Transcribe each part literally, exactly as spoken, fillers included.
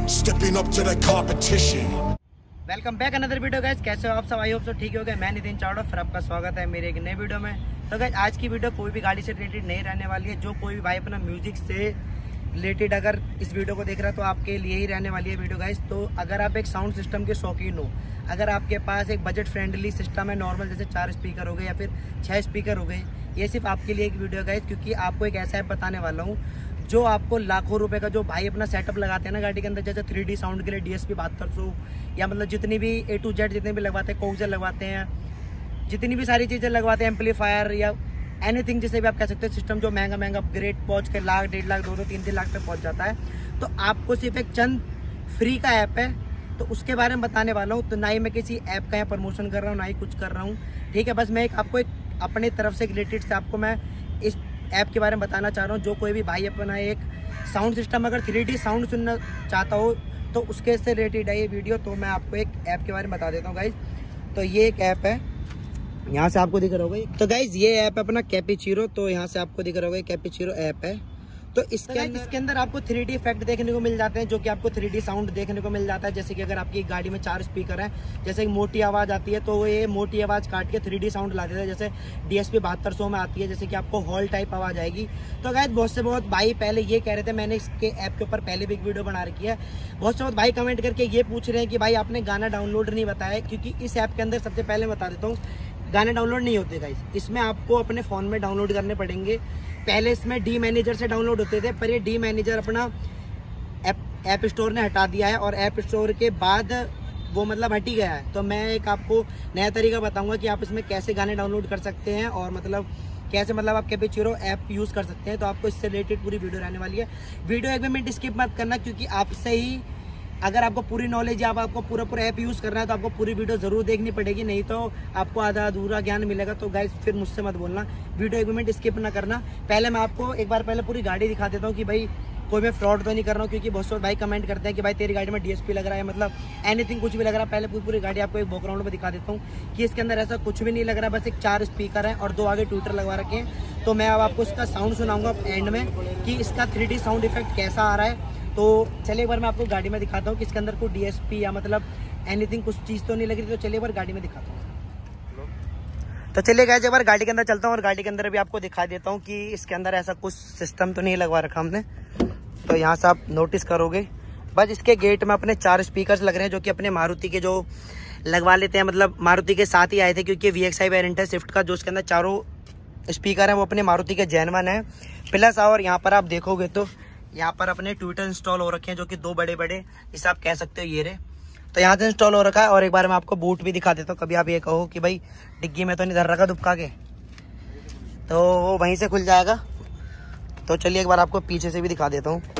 stepping up to the competition. Welcome back another video guys. कैसे हो आप सब? आई होप सब ठीक हो गए। मैं नितिन चावड़ा, फिर आपका स्वागत है मेरे एक नए वीडियो में। तो गाइस आज की वीडियो कोई भी गाड़ी से रिलेटेड नहीं रहने वाली है। जो कोई भी भाई अपना म्यूजिक से रिलेटेड अगर इस वीडियो को देख रहा है तो आपके लिए ही रहने वाली है वीडियो गाइस। तो अगर आप एक साउंड सिस्टम के शौकीन हो, अगर आपके पास एक बजट फ्रेंडली सिस्टम है नॉर्मल, जैसे चार स्पीकर हो गए या फिर छः स्पीकर हो गए, ये सिर्फ आपके लिए एक वीडियो गाइस, क्योंकि आपको एक ऐसा ऐप बताने वाला हूँ जो आपको लाखों रुपए का, जो भाई अपना सेटअप लगाते हैं ना गाड़ी के अंदर, जैसे थ्री डी साउंड के लिए डी एस पी बहत्तर सौ या मतलब जितनी भी ए टू जेड जितने भी लगवाते हैं, कोक्सर लगवाते हैं, जितनी भी सारी चीज़ें लगवाते हैं, एम्पलीफायर या एनीथिंग जिसे भी आप कह सकते हैं, सिस्टम जो महंगा महंगा अपग्रेड पहुँच के लाख डेढ़ लाख दो दो तीन तीन लाख तक पहुँच जाता है, तो आपको सिर्फ एक चंद फ्री का ऐप है, तो उसके बारे में बताने वाला हूँ। तो ना ही मैं किसी ऐप का यहाँ प्रमोशन कर रहा हूँ, ना ही कुछ कर रहा हूँ, ठीक है। बस मैं एक आपको एक अपने तरफ से रिलेटेड से आपको मैं इस ऐप के बारे में बताना चाह रहा हूँ। जो कोई भी भाई अपना एक साउंड सिस्टम अगर थ्री डी साउंड सुनना चाहता हो तो उसके से रिलेटेड है ये वीडियो। तो मैं आपको एक ऐप के बारे में बता देता हूँ गाइज। तो ये एक ऐप है, यहाँ से आपको दिख रहा होगा। तो गाइज ये ऐप है अपना कैपेचीनो। तो यहाँ से आपको दिख रहा होगा कैपेचीनो ऐप है। तो इसके अंदर इसके अंदर आपको थ्री डी इफेक्ट देखने को मिल जाते हैं, जो कि आपको थ्री डी साउंड देखने को मिल जाता है। जैसे कि अगर आपकी गाड़ी में चार स्पीकर है, जैसे एक मोटी आवाज़ आती है तो ये मोटी आवाज़ काट के थ्री डी साउंड ला देता है, जैसे डी एस पी बहत्तर सौ में आती है, जैसे कि आपको हॉल टाइप आवाज़ आएगी। तो गाइस बहुत से बहुत भाई पहले ये कह रहे थे, मैंने इसके ऐप के ऊपर पहले भी एक वीडियो बना रखी है, बहुत से बहुत भाई कमेंट करके ये पूछ रहे हैं कि भाई आपने गाना डाउनलोड नहीं बताया, क्योंकि इस ऐप के अंदर सबसे पहले बता देता हूँ गाने डाउनलोड नहीं होते गाइस। इसमें आपको अपने फ़ोन में डाउनलोड करने पड़ेंगे। पहले इसमें डी मैनेजर से डाउनलोड होते थे, पर ये डी मैनेजर अपना ऐप ऐप स्टोर ने हटा दिया है, और ऐप स्टोर के बाद वो मतलब हट ही गया है। तो मैं एक आपको नया तरीका बताऊंगा कि आप इसमें कैसे गाने डाउनलोड कर सकते हैं, और मतलब कैसे मतलब आप कैपेचीनो ऐप यूज़ कर सकते हैं। तो आपको इससे रिलेटेड पूरी वीडियो रहने वाली है। वीडियो एक भी मिनट स्किप मत करना, क्योंकि आपसे ही अगर आपको पूरी नॉलेज या आपको पूरा पूरा ऐप यूज़ करना है तो आपको पूरी वीडियो ज़रूर देखनी पड़ेगी, नहीं तो आपको आधा अधूरा ज्ञान मिलेगा। तो गाइस फिर मुझसे मत बोलना, वीडियो एक मिनट स्किप ना करना। पहले मैं आपको एक बार पहले पूरी गाड़ी दिखा देता हूँ कि भाई कोई मैं फ्रॉड तो नहीं कर रहा हूँ, क्योंकि बहुत से भाई कमेंट करते हैं कि भाई तेरी गाड़ी में डीएसपी लग रहा है, मतलब एनीथिंग कुछ भी लग रहा है। पहले पूरी पूरी गाड़ी आपको एक बैकग्राउंड में दिखा देता हूँ कि इसके अंदर ऐसा कुछ भी नहीं लग रहा है, बस एक चार स्पीकर है और दो आगे ट्विटर लगवा रखे हैं। तो मैं अब आपको इसका साउंड सुनाऊंगा एंड में कि इसका थ्री डी साउंड इफेक्ट कैसा आ रहा है। तो चलिए एक बार मैं आपको गाड़ी में दिखाता हूँ कि इसके अंदर कोई डीएसपी या मतलब एनीथिंग कुछ चीज़ तो नहीं लग रही। तो चलिए एक बार गाड़ी में दिखाता हूँ। तो चलिए गाइस एक बार गाड़ी के अंदर चलता हूँ, और गाड़ी के अंदर भी आपको दिखा देता हूँ कि इसके अंदर ऐसा कुछ सिस्टम तो नहीं लगवा रखा हमने। तो यहाँ से आप नोटिस करोगे बस इसके गेट में अपने चार स्पीकर्स लग रहे हैं, जो कि अपने मारुति के जो लगवा लेते हैं, मतलब मारुति के साथ ही आए थे, क्योंकि वी एक्स आई वेरिएंट है स्विफ्ट का, जो उसके अंदर चारों स्पीकर हैं वो अपने मारुति के जेनवन है प्लस। और यहाँ पर आप देखोगे तो यहाँ पर अपने ट्विटर इंस्टॉल हो रखे हैं, जो कि दो बड़े बड़े इसे आप कह सकते हो ये रे। तो यहाँ से इंस्टॉल हो रखा है। और एक बार मैं आपको बूट भी दिखा देता हूँ, कभी आप ये कहो कि भाई डिग्गी में तो नहीं धर रखा दुबका के, तो वो वहीं से खुल जाएगा। तो चलिए एक बार आपको पीछे से भी दिखा देता हूँ।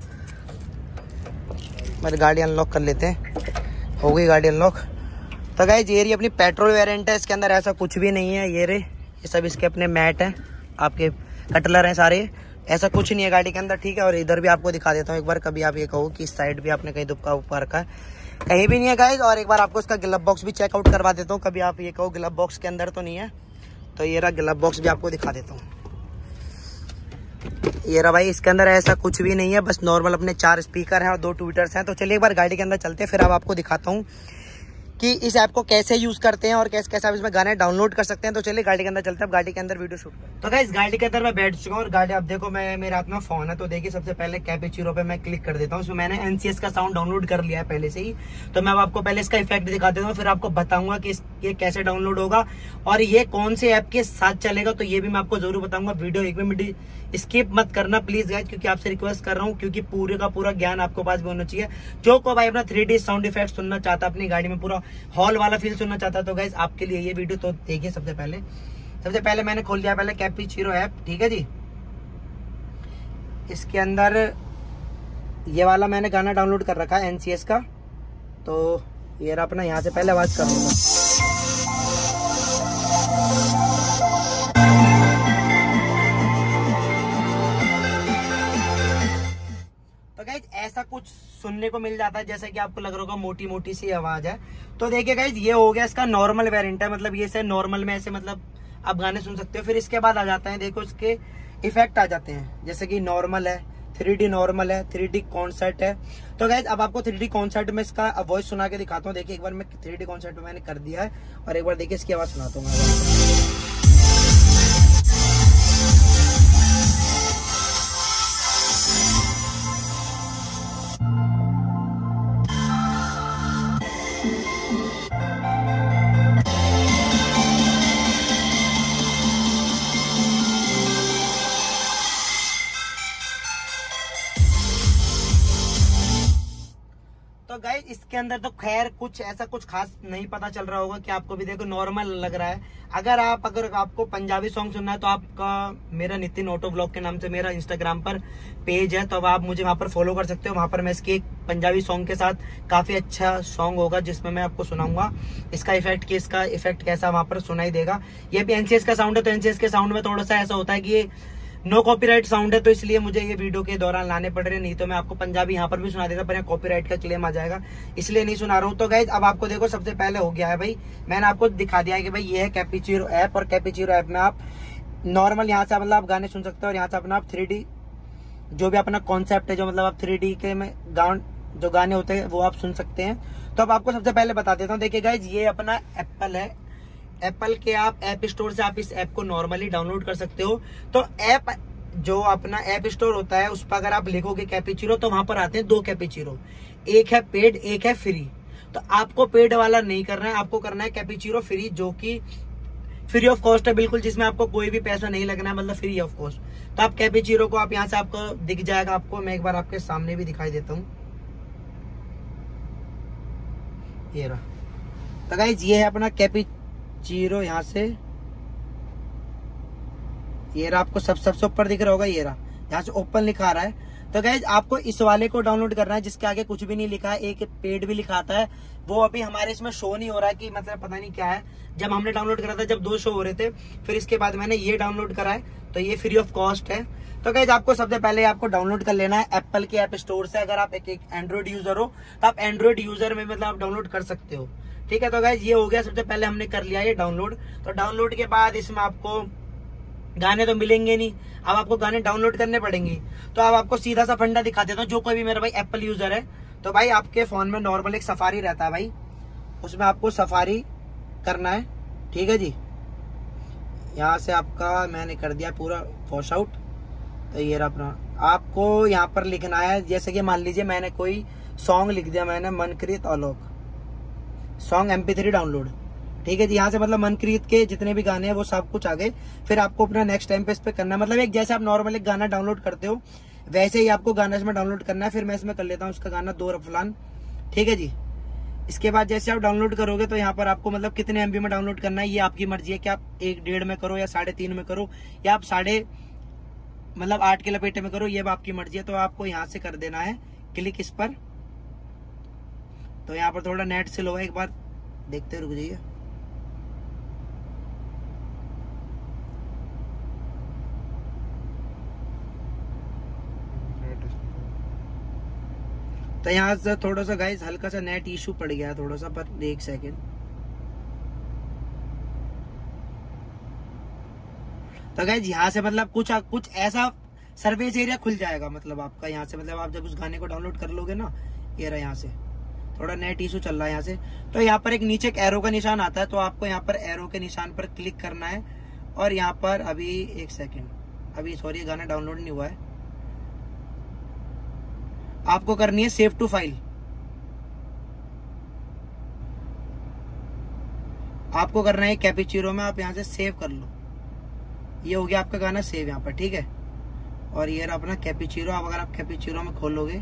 मेरी गाड़ी अनलॉक कर लेते हैं, हो गई गाड़ी अनलॉक। तो गाइस ये रही अपनी पेट्रोल वेरिएंट है, इसके अंदर ऐसा कुछ भी नहीं है। ये रे ये सब इसके अपने मैट हैं, आपके कटलर हैं सारे, ऐसा कुछ नहीं है गाड़ी के अंदर, ठीक है। और इधर भी आपको दिखा देता हूँ एक बार, कभी आप ये कहो कि इस साइड भी आपने कहीं दुबका ऊपर रखा है, कहीं भी नहीं है गाइस। और एक बार आपको इसका ग्लव बॉक्स भी चेकआउट करवा देता हूँ, कभी आप ये कहो ग्लव बॉक्स के अंदर तो नहीं है। तो ये रहा ग्लव बॉक्स भी आपको दिखा देता हूँ। ये रहा भाई, इसके अंदर ऐसा कुछ भी नहीं है, बस नॉर्मल अपने चार स्पीकर हैं और दो ट्विटर्स हैं। तो चलिए एक बार गाड़ी के अंदर चलते हैं, फिर अब आपको दिखाता हूँ कि इस ऐप को कैसे यूज करते हैं और कैसे कैसे आप इसमें गाने डाउनलोड कर सकते हैं। तो चलिए गाड़ी के अंदर चलते हैं, अब गाड़ी के अंदर वीडियो शूट करते हैं। तो गाइस गाड़ी के अंदर मैं बैठ चुका हूँ, और गाड़ी आप देखो मैं मेरे हाथ में फोन है। तो देखिए सबसे पहले कैपेचीनो पे मैं क्लिक कर देता हूँ। उसमें मैंने एनसीएस का साउंड डाउनलोड कर लिया है पहले से ही। तो मैं आपको पहले इसका इफेक्ट दिखा देता हूँ, फिर आपको बताऊंगा कि ये कैसे डाउनलोड होगा और ये कौन से ऐप के साथ चलेगा। तो ये भी मैं आपको जरूर बताऊंगा। वीडियो एक मिनट स्किप मत करना प्लीज गाइस, क्योंकि आपसे रिक्वेस्ट कर रहा हूँ, क्योंकि पूरे का पूरा ज्ञान आपके पास भी होना चाहिए। जो को भाई अपना थ्री डी साउंड इफेक्ट सुनना चाहता, अपनी गाड़ी में पूरा हॉल वाला फील सुनना चाहता, तो गाइस आपके लिए ये वीडियो। तो देखिए सबसे पहले सबसे पहले मैंने खोल दिया पहले कैपेचीनो ऐप, ठीक है जी। इसके अंदर ये वाला मैंने गाना डाउनलोड कर रखा है एनसीएस का। तो ये रहा अपना, यहाँ से पहले आवाज कर लूंगा। तो गाइज ऐसा कुछ सुनने को मिल जाता है, जैसे कि आपको लग रहा होगा मोटी मोटी सी आवाज है। तो देखिए गाइज ये हो गया इसका नॉर्मल वेरिएंट है, मतलब ये से नॉर्मल में ऐसे मतलब आप गाने सुन सकते हो। फिर इसके बाद आ जाते हैं, देखो इसके इफेक्ट आ जाते हैं, जैसे कि नॉर्मल है, थ्री डी नॉर्मल है, थ्री डी कॉन्सर्ट है। तो गाइज अब आपको थ्री डी कॉन्सर्ट में इसका वॉइस सुना के दिखाता हूँ। देखिए एक बार मैं थ्री डी कॉन्सर्ट में मैंने कर दिया है और एक बार देखिए इसकी आवाज सुनाता हूँ मैं। तो गाइस इसके अंदर तो खैर कुछ ऐसा कुछ खास नहीं पता चल रहा होगा कि आपको भी देखो नॉर्मल लग रहा है। अगर आप अगर आपको पंजाबी सॉन्ग सुनना है तो आपका मेरा नितिन ऑटो ब्लॉग के नाम से मेरा इंस्टाग्राम पर पेज है, तो अब आप मुझे वहां पर फॉलो कर सकते हो। वहां पर मैं इसके एक पंजाबी सॉन्ग के साथ काफी अच्छा सॉन्ग होगा जिसमें मैं आपको सुनाऊंगा इसका इफेक्ट कि इसका इफेक्ट कैसा वहां पर सुनाई देगा। ये भी एनसीएस का साउंड है, तो एनसीएस के साउंड में थोड़ा सा ऐसा होता है कि ये नो कॉपीराइट साउंड है, तो इसलिए मुझे ये वीडियो के दौरान लाने पड़ रहे हैं, नहीं तो मैं आपको पंजाबी यहाँ पर भी सुना देता, पर यहाँ कॉपीराइट का क्लेम आ जाएगा, इसलिए नहीं सुना रहा हूँ। तो गाइज अब आपको देखो सबसे पहले हो गया है भाई, मैंने आपको दिखा दिया है कि भाई ये है कैपेचीनो ऐप, और कैपेचीनो ऐप में आप नॉर्मल यहाँ से मतलब आप गाने सुन सकते हो और यहाँ से अपना आप थ्री डी जो भी अपना कॉन्सेप्ट है, जो मतलब आप थ्री डी के में गाउन जो गाने होते हैं वो आप सुन सकते हैं। तो अब आपको सबसे पहले बता देता हूँ। देखिए गाइज ये अपना एप्पल है, एप्पल के आप ऐप स्टोर से आप इस ऐप को नॉर्मली डाउनलोड कर सकते हो। तो ऐप जो अपना ऐप स्टोर होता है उस पर अगर आप लिखोगे कैपेचीनो तो वहां पर आते हैं दो कैपेचीनो, एक है पेड एक है फ्री। तो आपको पेड वाला नहीं करना है, आपको करना है कैपेचीनो फ्री, जो कि फ्री ऑफ कॉस्ट है बिल्कुल, जिसमें आपको कोई भी पैसा नहीं लगना है, मतलब फ्री ऑफ कॉस्ट। तो आप कैपेचीनो को आप यहाँ से आपको दिख जाएगा, आपको मैं एक बार आपके सामने भी दिखाई देता हूँ, ये रहा। तो गाइस ये है अपना कैपेचीनो, यहाँ से ये रहा, आपको सब सबसे ऊपर दिख रहा होगा, ये रहा, यहाँ से ओपन लिखा रहा है। तो गाइज आपको इस वाले को डाउनलोड करना है जिसके आगे कुछ भी नहीं लिखा है, एक पेड भी लिखा आता है, वो अभी हमारे इसमें शो नहीं हो रहा है कि मतलब पता नहीं क्या है। जब हमने डाउनलोड करा था जब दो शो हो रहे थे, फिर इसके बाद मैंने ये डाउनलोड करा है, तो ये फ्री ऑफ कॉस्ट है। तो गाइज आपको सबसे पहले आपको डाउनलोड कर लेना है एप्पल के ऐप स्टोर से। अगर आप एक एक एंड्रॉइड यूजर हो तो आप एंड्रॉइड यूजर में मतलब आप डाउनलोड कर सकते हो, ठीक है। तो गाइज ये हो गया, सबसे पहले हमने कर लिया ये डाउनलोड। तो डाउनलोड के बाद इसमें आपको गाने तो मिलेंगे नहीं, अब आपको गाने डाउनलोड करने पड़ेंगे। तो अब आपको सीधा सा फंडा दिखा देता हूँ, जो कोई भी मेरा भाई एप्पल यूजर है, तो भाई आपके फोन में नॉर्मल एक सफारी रहता है भाई, उसमें आपको सफारी करना है, ठीक है जी। यहाँ से आपका मैंने कर दिया पूरा वॉश आउट। तो ये रहा अपना, आपको यहाँ पर लिखना है, जैसे कि मान लीजिए मैंने कोई सॉन्ग लिख दिया, मैंने मनकृत Alok song M P three download, ठीक है जी। यहाँ से मतलब मनकृत के जितने भी गाने हैं वो सब कुछ आ गए। फिर आपको अपना नेक्स्ट टाइम पे इस पे करना है, मतलब एक जैसे आप नॉर्मल एक गाना डाउनलोड करते हो वैसे ही आपको गाना इसमें डाउनलोड करना है। फिर मैं इसमें कर लेता हूँ उसका गाना दो रफलान, ठीक है जी। इसके बाद जैसे आप डाउनलोड करोगे तो यहाँ पर आपको मतलब कितने एमबी में डाउनलोड करना है ये आपकी मर्जी है, कि आप एक डेढ़ में करो या साढ़े तीन में करो या आप साढ़े मतलब आठ के लपेटे में करो, ये आपकी मर्जी है। तो आपको यहाँ से कर देना है क्लिक इस पर। तो यहाँ पर थोड़ा नेट स्लो है, एक बार देखते रुक जाइए। तो यहाँ से थोड़ा सा गाइस हल्का सा नेट इशू पड़ गया थोड़ा सा, पर एक सेकेंड। तो गाइस यहाँ से मतलब कुछ कुछ ऐसा सर्विस एरिया खुल जाएगा, मतलब आपका यहाँ से मतलब आप जब उस गाने को डाउनलोड कर लोगे ना, ये रहा, यहाँ से थोड़ा नेट इशू चल रहा है यहाँ से। तो यहाँ पर एक नीचे एक एरो का निशान आता है, तो आपको यहाँ पर एरो के निशान पर क्लिक करना है और यहाँ पर अभी एक सेकेंड, अभी सॉरी गाना डाउनलोड नहीं हुआ है, आपको करनी है सेव टू फाइल। आपको करना है कैपेचीनो में, आप यहाँ से सेव कर लो, ये हो गया आपका गाना सेव यहाँ पर, ठीक है। और ये रहा अपना कैपेचीनो। अब अगर आप कैपेचीनो में खोलोगे,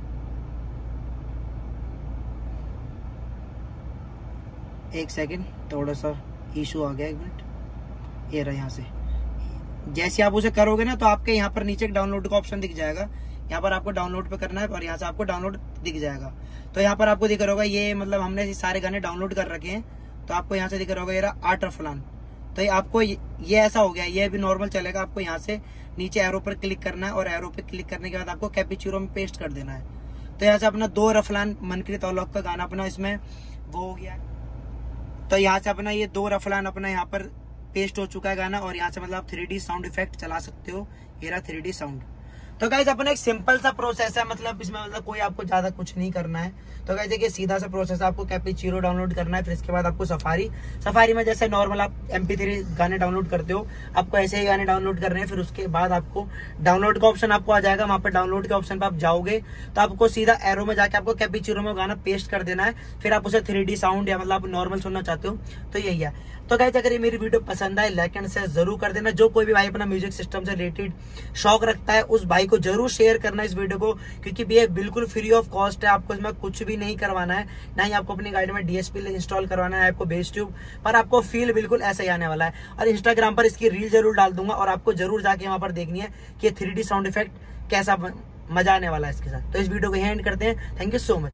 एक सेकंड थोड़ा सा इशू आ गया, एक मिनट, ये रहा। यहाँ से जैसे आप उसे करोगे ना तो आपके यहाँ पर नीचे एक डाउनलोड का ऑप्शन दिख जाएगा, यहाँ पर आपको डाउनलोड पे करना है और यहाँ से आपको डाउनलोड दिख जाएगा। तो यहाँ पर आपको दिख रहा होगा ये मतलब हमने सारे गाने डाउनलोड कर रखे हैं, तो आपको यहाँ से दिख रहा होगा ये रहा आठ रफलान। तो ये आपको ये, ये ऐसा हो गया, ये भी नॉर्मल चलेगा। आपको यहाँ से नीचे एरो पर क्लिक करना है और एरो पर क्लिक करने के बाद आपको कैपेचीनो में पेस्ट कर देना है। तो यहाँ से अपना दो रफलान मनकृत आलोक का गाना अपना इसमें वो हो गया। तो यहाँ से अपना ये दो रफलान अपना यहाँ पर पेस्ट हो चुका है गाना, और यहाँ से मतलब आप थ्री डी साउंड इफेक्ट चला सकते हो, ये रहा थ्री डी साउंड। तो गाइज अपना एक सिंपल सा प्रोसेस है, मतलब इसमें मतलब कोई आपको ज्यादा कुछ नहीं करना है। तो गाइज देखिए सीधा सा प्रोसेस है, आपको कैपेचिनो डाउनलोड करना है, फिर इसके बाद आपको सफारी सफारी में जैसे नॉर्मल आप एम पी थ्री गाने डाउनलोड करते हो, आपको ऐसे ही गाने डाउनलोड करने हैं। फिर उसके बाद आपको डाउनलोड का ऑप्शन आपको आ जाएगा, वहां पर डाउनलोड के ऑप्शन पे आप जाओगे तो आपको सीधा एरो में जाके आपको कैपेचिनो में गाना पेस्ट कर देना है। फिर आप उसे थ्री डी साउंड या मतलब आप नॉर्मल सुनना चाहते हो तो यही है। तो गाइज अगर ये मेरी वीडियो पसंद आए लाइक एंड शेयर जरूर कर देना। जो कोई भी भाई अपना म्यूजिक सिस्टम से रिलेटेड शौक रखता है उस भाई को जरूर शेयर करना इस वीडियो को, क्योंकि ये बिल्कुल फ्री ऑफ कॉस्ट है। आपको इसमें कुछ भी नहीं करवाना है, ना ही आपको अपनी गाड़ी में डीएसपी इंस्टॉल करवाना है, आपको बेस ट्यूब पर आपको फील बिल्कुल ऐसा ही आने वाला है। और इंस्टाग्राम पर इसकी रील जरूर डाल दूंगा और आपको जरूर जाके वहां पर देखनी है कि थ्री डी साउंड इफेक्ट कैसा मजा आने वाला है इसके साथ। तो इस वीडियो को यहीं एंड करते हैं। Thank you so much.